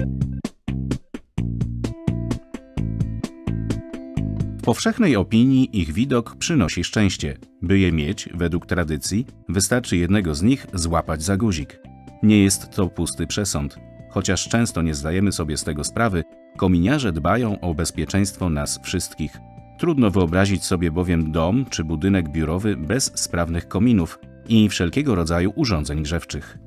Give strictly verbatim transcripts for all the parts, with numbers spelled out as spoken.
W powszechnej opinii ich widok przynosi szczęście. By je mieć, według tradycji, wystarczy jednego z nich złapać za guzik. Nie jest to pusty przesąd. Chociaż często nie zdajemy sobie z tego sprawy, kominiarze dbają o bezpieczeństwo nas wszystkich. Trudno wyobrazić sobie bowiem dom czy budynek biurowy bez sprawnych kominów i wszelkiego rodzaju urządzeń grzewczych.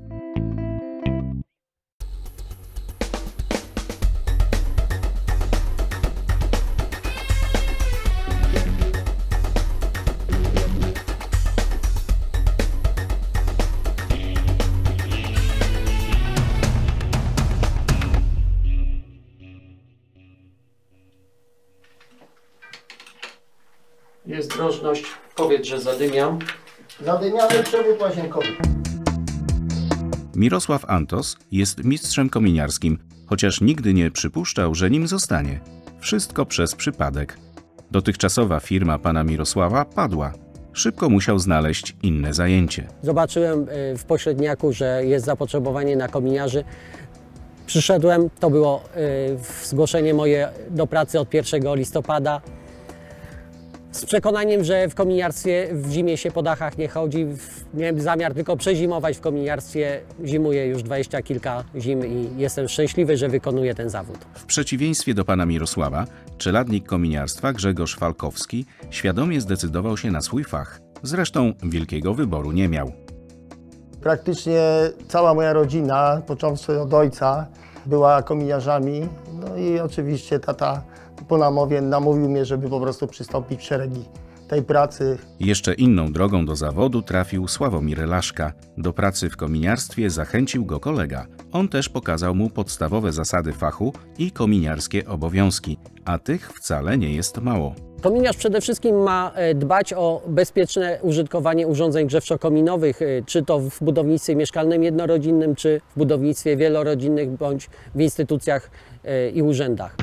Jest drożność, powiedz, że zadymiam. Zadymiamy przewód łazienkowy. Mirosław Antos jest mistrzem kominiarskim, chociaż nigdy nie przypuszczał, że nim zostanie. Wszystko przez przypadek. Dotychczasowa firma pana Mirosława padła. Szybko musiał znaleźć inne zajęcie. Zobaczyłem w pośredniaku, że jest zapotrzebowanie na kominiarzy. Przyszedłem, to było zgłoszenie moje do pracy od pierwszego listopada. Z przekonaniem, że w kominiarstwie w zimie się po dachach nie chodzi. Miałem zamiar tylko przezimować w kominiarstwie. Zimuję już dwadzieścia kilka zim i jestem szczęśliwy, że wykonuję ten zawód. W przeciwieństwie do pana Mirosława, czeladnik kominiarstwa Grzegorz Falkowski świadomie zdecydował się na swój fach. Zresztą wielkiego wyboru nie miał. Praktycznie cała moja rodzina, począwszy od ojca, była kominiarzami. No i oczywiście tata po namowie namówił mnie, żeby po prostu przystąpić w szeregi tej pracy. Jeszcze inną drogą do zawodu trafił Sławomir Laszka. Do pracy w kominiarstwie zachęcił go kolega. On też pokazał mu podstawowe zasady fachu i kominiarskie obowiązki, a tych wcale nie jest mało. Kominiarz przede wszystkim ma dbać o bezpieczne użytkowanie urządzeń grzewczo-kominowych, czy to w budownictwie mieszkalnym jednorodzinnym, czy w budownictwie wielorodzinnych, bądź w instytucjach i urzędach.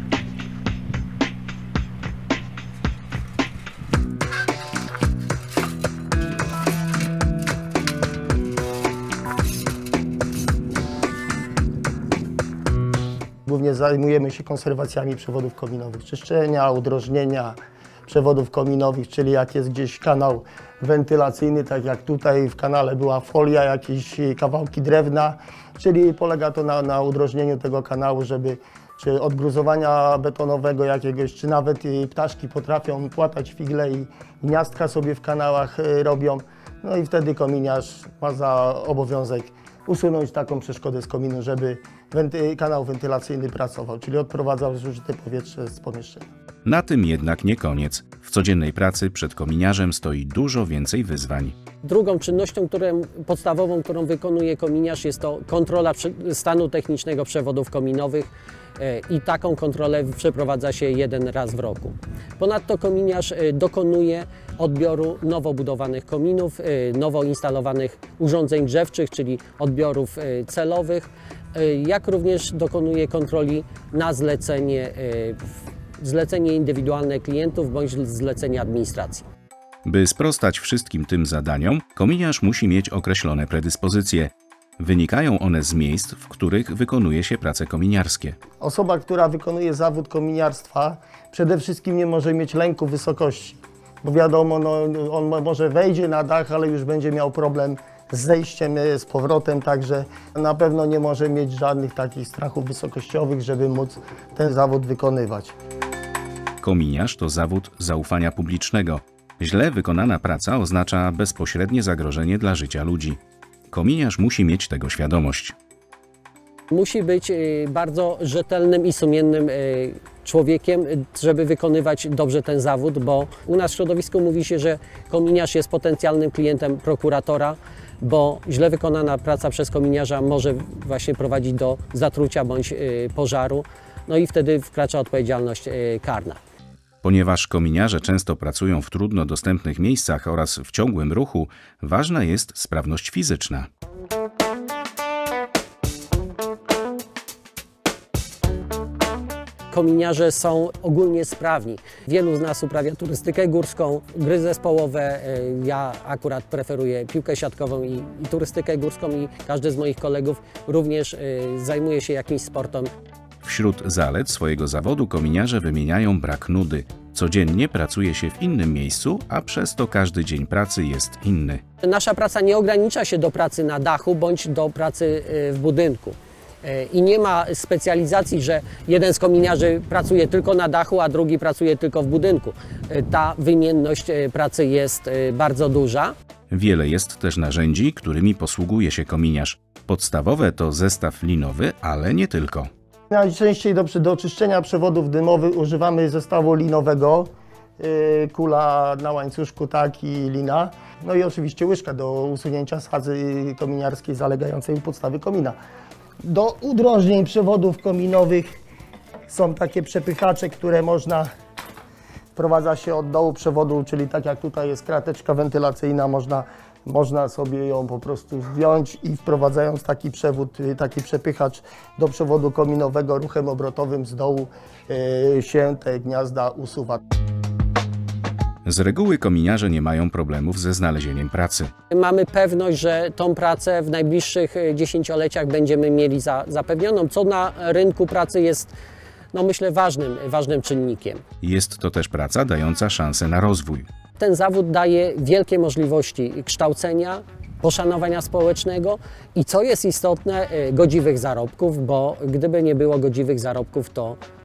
Głównie zajmujemy się konserwacjami przewodów kominowych, czyszczenia, udrożnienia przewodów kominowych, czyli jak jest gdzieś kanał wentylacyjny, tak jak tutaj w kanale była folia, jakieś kawałki drewna, czyli polega to na, na udrożnieniu tego kanału, żeby czy od gruzowania betonowego jakiegoś, czy nawet ptaszki potrafią płatać figle i gniazdka sobie w kanałach robią. No i wtedy kominiarz ma za obowiązek usunąć taką przeszkodę z kominu, żeby wenty, kanał wentylacyjny pracował, czyli odprowadzał zużyte powietrze z pomieszczenia. Na tym jednak nie koniec. W codziennej pracy przed kominiarzem stoi dużo więcej wyzwań. Drugą czynnością którą, podstawową, którą wykonuje kominiarz, jest to kontrola stanu technicznego przewodów kominowych i taką kontrolę przeprowadza się jeden raz w roku. Ponadto kominiarz dokonuje odbioru nowo budowanych kominów, nowo instalowanych urządzeń grzewczych, czyli odbiorów celowych, jak również dokonuje kontroli na zlecenie, zlecenie indywidualne klientów bądź zlecenie administracji. By sprostać wszystkim tym zadaniom, kominiarz musi mieć określone predyspozycje. Wynikają one z miejsc, w których wykonuje się prace kominiarskie. Osoba, która wykonuje zawód kominiarstwa, przede wszystkim nie może mieć lęku wysokości. Bo wiadomo, no, on może wejdzie na dach, ale już będzie miał problem z zejściem, z powrotem, także na pewno nie może mieć żadnych takich strachów wysokościowych, żeby móc ten zawód wykonywać. Kominiarz to zawód zaufania publicznego. Źle wykonana praca oznacza bezpośrednie zagrożenie dla życia ludzi. Kominiarz musi mieć tego świadomość. Musi być bardzo rzetelnym i sumiennym człowiekiem, żeby wykonywać dobrze ten zawód, bo u nas w środowisku mówi się, że kominiarz jest potencjalnym klientem prokuratora, bo źle wykonana praca przez kominiarza może właśnie prowadzić do zatrucia bądź pożaru, no i wtedy wkracza odpowiedzialność karna. Ponieważ kominiarze często pracują w trudno dostępnych miejscach oraz w ciągłym ruchu, ważna jest sprawność fizyczna. kominiarze są ogólnie sprawni. Wielu z nas uprawia turystykę górską, gry zespołowe. Ja akurat preferuję piłkę siatkową i, i turystykę górską i każdy z moich kolegów również zajmuje się jakimś sportem. Wśród zalet swojego zawodu kominiarze wymieniają brak nudy. Codziennie pracuje się w innym miejscu, a przez to każdy dzień pracy jest inny. Nasza praca nie ogranicza się do pracy na dachu bądź do pracy w budynku. I nie ma specjalizacji, że jeden z kominiarzy pracuje tylko na dachu, a drugi pracuje tylko w budynku. Ta wymienność pracy jest bardzo duża. Wiele jest też narzędzi, którymi posługuje się kominiarz. Podstawowe to zestaw linowy, ale nie tylko. Najczęściej do, do czyszczenia przewodów dymowych używamy zestawu linowego, yy, kula na łańcuszku, tak, i lina. No i oczywiście łyżka do usunięcia sadzy kominiarskiej zalegającej u podstawy komina. Do udrożnień przewodów kominowych są takie przepychacze, które można, wprowadza się od dołu przewodu, czyli tak jak tutaj jest krateczka wentylacyjna, można, można sobie ją po prostu zdjąć i wprowadzając taki przewód, taki przepychacz do przewodu kominowego ruchem obrotowym z dołu yy, się te gniazda usuwa. Z reguły kominiarze nie mają problemów ze znalezieniem pracy. Mamy pewność, że tą pracę w najbliższych dziesięcioleciach będziemy mieli za, zapewnioną, co na rynku pracy jest, no myślę, ważnym, ważnym czynnikiem. Jest to też praca dająca szansę na rozwój. Ten zawód daje wielkie możliwości kształcenia, poszanowania społecznego i co jest istotne, godziwych zarobków, bo gdyby nie było godziwych zarobków, to